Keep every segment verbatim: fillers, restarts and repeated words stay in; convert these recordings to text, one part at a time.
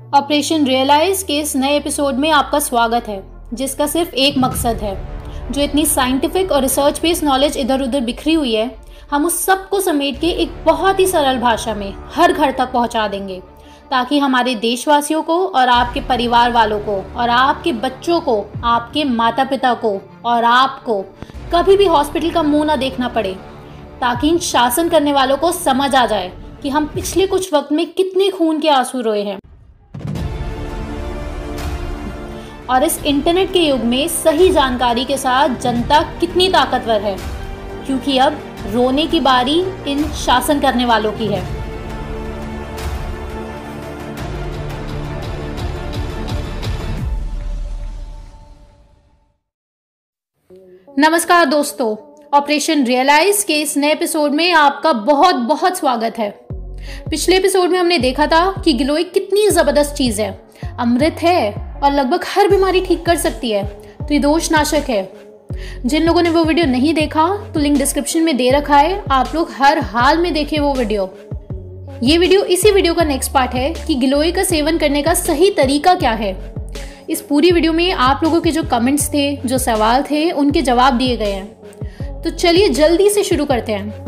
Operation realise के इस नए एपिसोड में आपका स्वागत है, जिसका सिर्फ एक मकसद है। जो इतनी साइंटिफिक और रिसर्च बेस्ड नॉलेज इधर उधर बिखरी हुई है, हम उस सब को समेट के एक बहुत ही सरल भाषा में हर घर तक पहुंचा देंगे, ताकि हमारे देशवासियों को और आपके परिवार वालों को और आपके बच्चों को, आपके माता पिता को और आपको कभी भी हॉस्पिटल का मुंह ना देखना पड़े, ताकि इन शासन करने वालों को समझ आ जाए कि हम पिछले कुछ वक्त में कितने खून के आंसू रोए हैं। और इस इंटरनेट के युग में सही जानकारी के साथ जनता कितनी ताकतवर है, क्योंकि अब रोने की बारी इन शासन करने वालों की है। नमस्कार दोस्तों, ऑपरेशन रियलाइज के इस नए एपिसोड में आपका बहुत बहुत स्वागत है। पिछले एपिसोड में हमने देखा था कि गिलोय कितनी जबरदस्त चीज है, अमृत है और लगभग हर बीमारी ठीक कर सकती है, त्रिदोष नाशक है। जिन लोगों ने वो वीडियो नहीं देखा तो लिंक डिस्क्रिप्शन में दे रखा है, आप लोग हर हाल में देखें वो वीडियो। ये वीडियो इसी वीडियो का नेक्स्ट पार्ट है कि गिलोय का सेवन करने का सही तरीका क्या है। इस पूरी वीडियो में आप लोगों के जो कमेंट्स थे, जो सवाल थे, उनके जवाब दिए गए हैं। तो चलिए जल्दी से शुरू करते हैं।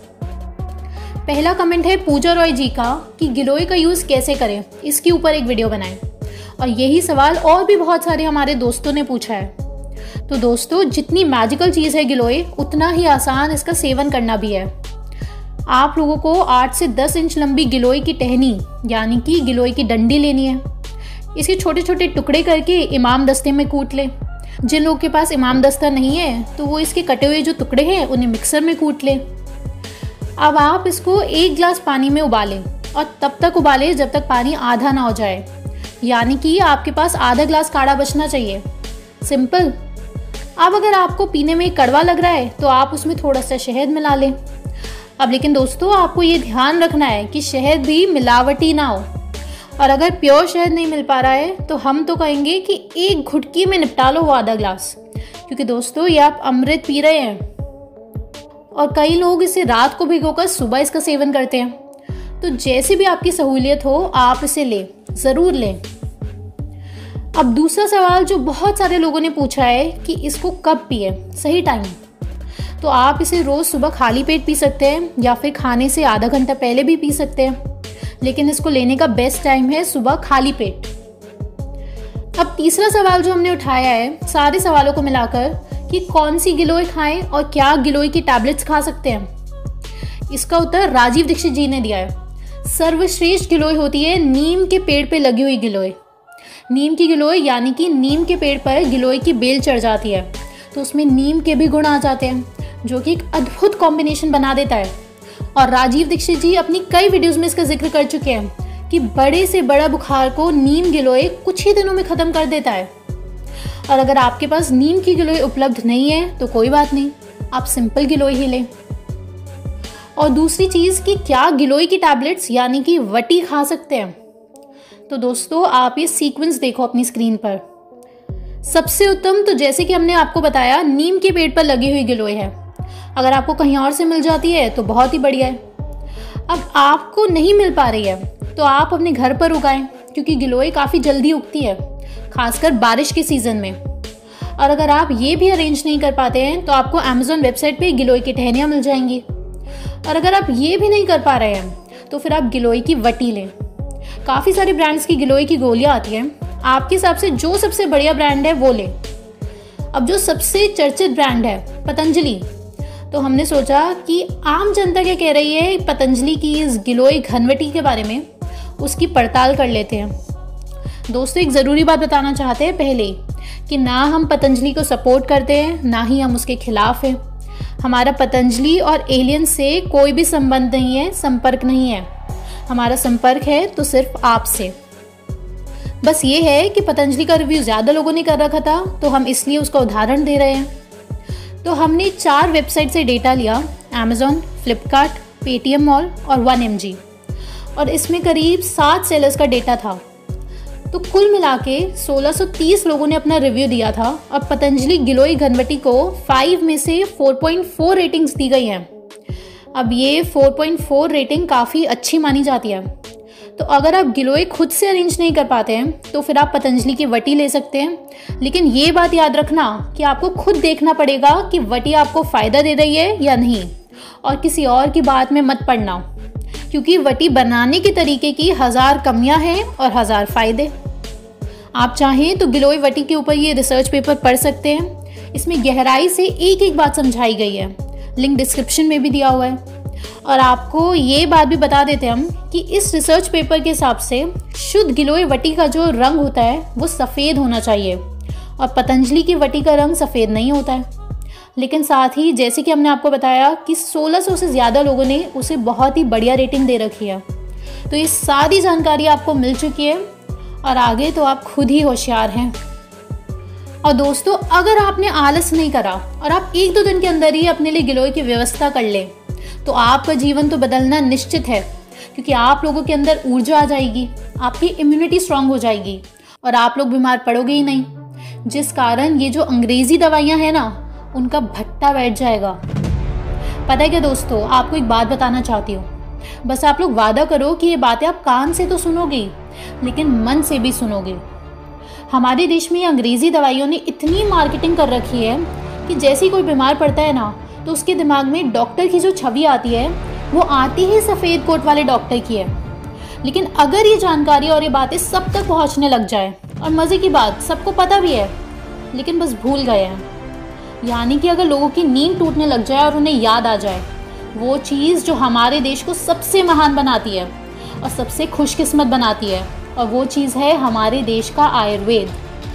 पहला कमेंट है पूजा रॉय जी का कि गिलोय का यूज कैसे करें, इसके ऊपर एक वीडियो बनाएं। और यही सवाल और भी बहुत सारे हमारे दोस्तों ने पूछा है। तो दोस्तों, जितनी मैजिकल चीज़ है गिलोय, उतना ही आसान इसका सेवन करना भी है। आप लोगों को आठ से दस इंच लंबी गिलोय की टहनी यानी कि गिलोय की डंडी लेनी है। इसके छोटे छोटे टुकड़े करके इमाम दस्ते में कूट लें। जिन लोगों के पास इमाम दस्ता नहीं है तो वो इसके कटे हुए जो टुकड़े हैं उन्हें मिक्सर में कूट लें। अब आप इसको एक गिलास पानी में उबालें और तब तक उबालें जब तक पानी आधा ना हो जाए, यानी कि आपके पास आधा गिलास काढ़ा बचना चाहिए। सिंपल। अब अगर आपको पीने में कड़वा लग रहा है तो आप उसमें थोड़ा सा शहद मिला लें। अब लेकिन दोस्तों, आपको ये ध्यान रखना है कि शहद भी मिलावटी ना हो। और अगर प्योर शहद नहीं मिल पा रहा है तो हम तो कहेंगे कि एक घुटकी में निपटा लो वो आधा गिलास, क्योंकि दोस्तों ये आप अमृत पी रहे हैं। और कई लोग इसे रात को भिगोकर सुबह इसका सेवन करते हैं। तो जैसी भी आपकी सहूलियत हो, आप इसे लें, ज़रूर लें। अब दूसरा सवाल जो बहुत सारे लोगों ने पूछा है कि इसको कब पिए, सही टाइम। तो आप इसे रोज़ सुबह खाली पेट पी सकते हैं या फिर खाने से आधा घंटा पहले भी पी सकते हैं, लेकिन इसको लेने का बेस्ट टाइम है सुबह खाली पेट। अब तीसरा सवाल जो हमने उठाया है सारे सवालों को मिलाकर कि कौन सी गिलोय खाएं और क्या गिलोय की टैबलेट्स खा सकते हैं, इसका उत्तर राजीव दीक्षित जी ने दिया है। सर्वश्रेष्ठ गिलोय होती है नीम के पेड़ पे लगी हुई गिलोय। नीम की गिलोय यानी कि नीम के पेड़ पर गिलोय की बेल चढ़ जाती है तो उसमें नीम के भी गुण आ जाते हैं, जो कि एक अद्भुत कॉम्बिनेशन बना देता है। और राजीव दीक्षित जी अपनी कई वीडियोस में इसका जिक्र कर चुके हैं कि बड़े से बड़ा बुखार को नीम गिलोय कुछ ही दिनों में ख़त्म कर देता है। और अगर आपके पास नीम की गिलोय उपलब्ध नहीं है तो कोई बात नहीं, आप सिंपल गिलोय ही लें। और दूसरी चीज़ कि क्या गिलोय की टैबलेट्स यानी कि वटी खा सकते हैं। तो दोस्तों, आप ये सीक्वेंस देखो अपनी स्क्रीन पर। सबसे उत्तम तो जैसे कि हमने आपको बताया, नीम के पेड़ पर लगी हुई गिलोय है। अगर आपको कहीं और से मिल जाती है तो बहुत ही बढ़िया है। अब आपको नहीं मिल पा रही है तो आप अपने घर पर उगाएं, क्योंकि गिलोय काफ़ी जल्दी उगती है, खासकर बारिश के सीज़न में। और अगर आप ये भी अरेंज नहीं कर पाते हैं तो आपको अमेज़ॉन वेबसाइट पे गिलोय की टहनियाँ मिल जाएंगी। और अगर आप ये भी नहीं कर पा रहे हैं तो फिर आप गिलोय की वटी लें। काफ़ी सारे ब्रांड्स की गिलोय की गोलियां आती हैं, आपके हिसाब से जो सबसे बढ़िया ब्रांड है वो लें। अब जो सबसे चर्चित ब्रांड है पतंजलि, तो हमने सोचा कि आम जनता क्या कह रही है पतंजलि की इस गिलोय घनवटी के बारे में, उसकी पड़ताल कर लेते हैं। दोस्तों, एक ज़रूरी बात बताना चाहते हैं पहले कि ना हम पतंजलि को सपोर्ट करते हैं, ना ही हम उसके खिलाफ हैं। हमारा पतंजलि और एलियन से कोई भी संबंध नहीं है, संपर्क नहीं है। हमारा संपर्क है तो सिर्फ आपसे। बस ये है कि पतंजलि का रिव्यू ज़्यादा लोगों ने कर रखा था तो हम इसलिए उसका उदाहरण दे रहे हैं। तो हमने चार वेबसाइट से डेटा लिया, अमेज़ॉन, फ्लिपकार्ट, पेटीएम मॉल और वन एम जी, और इसमें करीब सात सेलर्स का डेटा था। तो कुल मिला के सोलह सौ तीस लोगों ने अपना रिव्यू दिया था। और पतंजलि गिलोय घनवटी को फाइव में से फोर पॉइंट फोर रेटिंग्स दी गई हैं। अब ये फोर पॉइंट फोर रेटिंग काफ़ी अच्छी मानी जाती है। तो अगर आप गिलोय खुद से अरेंज नहीं कर पाते हैं तो फिर आप पतंजलि की वटी ले सकते हैं। लेकिन ये बात याद रखना कि आपको खुद देखना पड़ेगा कि वटी आपको फ़ायदा दे रही है या नहीं, और किसी और की बात में मत पड़ना, क्योंकि वटी बनाने के तरीके की हज़ार कमियां हैं और हज़ार फ़ायदे। आप चाहें तो गिलोय वटी के ऊपर ये रिसर्च पेपर पढ़ सकते हैं। इसमें गहराई से एक एक बात समझाई गई है, लिंक डिस्क्रिप्शन में भी दिया हुआ है। और आपको ये बात भी बता देते हैं हम कि इस रिसर्च पेपर के हिसाब से शुद्ध गिलोय वटी का जो रंग होता है वो सफ़ेद होना चाहिए, और पतंजलि की वटी का रंग सफ़ेद नहीं होता है। लेकिन साथ ही जैसे कि हमने आपको बताया कि सोलह सौ से ज़्यादा लोगों ने उसे बहुत ही बढ़िया रेटिंग दे रखी है। तो ये सारी जानकारी आपको मिल चुकी है और आगे तो आप खुद ही होशियार हैं। और दोस्तों, अगर आपने आलस नहीं करा और आप एक दो दिन के अंदर ही अपने लिए गिलोय की व्यवस्था कर लें तो आपका जीवन तो बदलना निश्चित है, क्योंकि आप लोगों के अंदर ऊर्जा आ जाएगी, आपकी इम्यूनिटी स्ट्रांग हो जाएगी और आप लोग बीमार पड़ोगे ही नहीं, जिस कारण ये जो अंग्रेज़ी दवाइयाँ हैं ना उनका भट्टा बैठ जाएगा। पता है क्या दोस्तों, आपको एक बात बताना चाहती हूँ। बस आप लोग वादा करो कि ये बातें आप कान से तो सुनोगे लेकिन मन से भी सुनोगे। हमारे देश में अंग्रेज़ी दवाइयों ने इतनी मार्केटिंग कर रखी है कि जैसे ही कोई बीमार पड़ता है ना तो उसके दिमाग में डॉक्टर की जो छवि आती है वो आती ही सफ़ेद कोट वाले डॉक्टर की है। लेकिन अगर ये जानकारी और ये बातें सब तक पहुंचने लग जाए, और मज़े की बात सबको पता भी है लेकिन बस भूल गए हैं, यानी कि अगर लोगों की नींद टूटने लग जाए और उन्हें याद आ जाए वो चीज़ जो हमारे देश को सबसे महान बनाती है और सबसे खुशकिस्मत बनाती है, और वो चीज़ है हमारे देश का आयुर्वेद।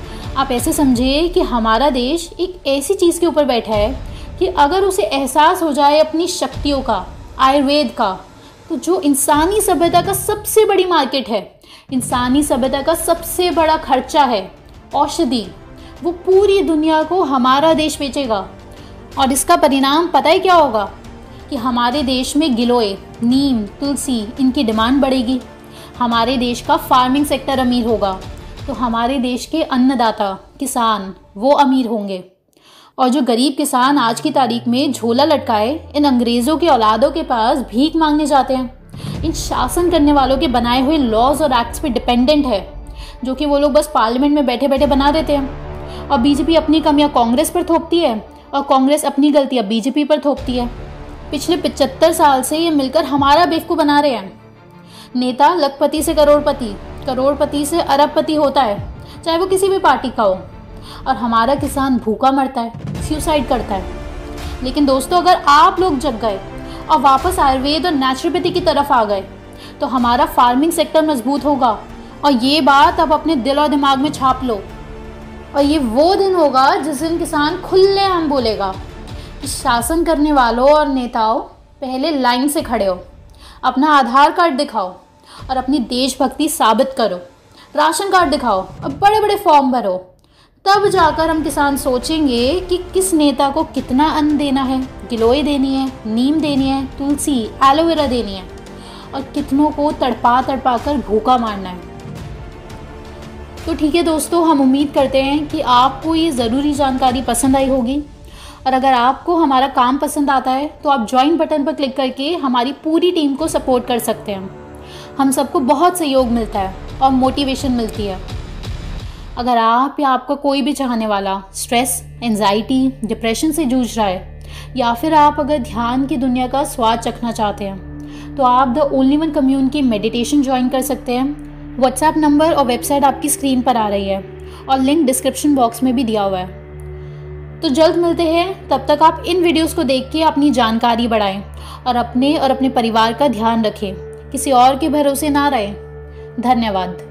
आप ऐसे समझिए कि हमारा देश एक ऐसी चीज़ के ऊपर बैठा है कि अगर उसे एहसास हो जाए अपनी शक्तियों का, आयुर्वेद का, तो जो इंसानी सभ्यता का सबसे बड़ी मार्केट है, इंसानी सभ्यता का सबसे बड़ा खर्चा है औषधि, वो पूरी दुनिया को हमारा देश बेचेगा। और इसका परिणाम पता है क्या होगा कि हमारे देश में गिलोय, नीम, तुलसी इनकी डिमांड बढ़ेगी, हमारे देश का फार्मिंग सेक्टर अमीर होगा, तो हमारे देश के अन्नदाता किसान वो अमीर होंगे, और जो गरीब किसान आज की तारीख में झोला लटकाए इन अंग्रेज़ों के औलादों के पास भीख मांगने जाते हैं, इन शासन करने वालों के बनाए हुए लॉज और एक्ट्स पे डिपेंडेंट है, जो कि वो लोग बस पार्लियामेंट में बैठे बैठे बना देते हैं। और बीजेपी अपनी कमियां कांग्रेस पर थोपती है और कांग्रेस अपनी गलतियां बीजेपी पर थोपती है। पिछले पचहत्तर साल से ये मिलकर हमारा बेवकूफ़ बना रहे हैं। नेता लखपति से करोड़पति, करोड़पति से अरबपति होता है, चाहे वो किसी भी पार्टी का हो, और हमारा किसान भूखा मरता है, सुसाइड करता है। लेकिन दोस्तों, अगर आप लोग जग गए और वापस आयुर्वेद और नेचुरोपैथी की तरफ आ गए तो हमारा फार्मिंग सेक्टर मजबूत होगा। और ये बात आप अपने दिल और दिमाग में छाप लो। और ये वो दिन होगा जिस दिन किसान खुलेआम बोलेगा कि शासन करने वालों और नेताओं, पहले लाइन से खड़े हो, अपना आधार कार्ड दिखाओ और अपनी देशभक्ति साबित करो, राशन कार्ड दिखाओ और बड़े बड़े फॉर्म भरो। तब जाकर हम किसान सोचेंगे कि किस नेता को कितना अन्न देना है, गिलोय देनी है, नीम देनी है, तुलसी, एलोवेरा देनी है, और कितनों को तड़पा तड़पा कर भूखा मारना है। तो ठीक है दोस्तों, हम उम्मीद करते हैं कि आपको ये ज़रूरी जानकारी पसंद आई होगी। और अगर आपको हमारा काम पसंद आता है तो आप ज्वाइन बटन पर क्लिक करके हमारी पूरी टीम को सपोर्ट कर सकते हैं। हम सबको बहुत सहयोग मिलता है और मोटिवेशन मिलती है। अगर आप या आपका कोई भी चाहने वाला स्ट्रेस, एंजाइटी, डिप्रेशन से जूझ रहा है, या फिर आप अगर ध्यान की दुनिया का स्वाद चखना चाहते हैं, तो आप द ओनली वन कम्यून की मेडिटेशन ज्वाइन कर सकते हैं। व्हाट्सएप नंबर और वेबसाइट आपकी स्क्रीन पर आ रही है और लिंक डिस्क्रिप्शन बॉक्स में भी दिया हुआ है। तो जल्द मिलते हैं, तब तक आप इन वीडियोस को देख के अपनी जानकारी बढ़ाएं और अपने और अपने परिवार का ध्यान रखें, किसी और के भरोसे ना रहें। धन्यवाद।